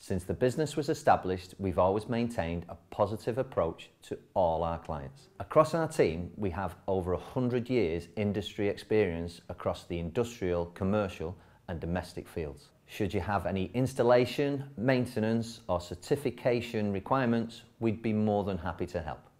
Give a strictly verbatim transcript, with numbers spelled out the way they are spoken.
Since the business was established, we've always maintained a positive approach to all our clients. Across our team, we have over one hundred years industry experience across the industrial, commercial and domestic fields. Should you have any installation, maintenance or certification requirements, we'd be more than happy to help.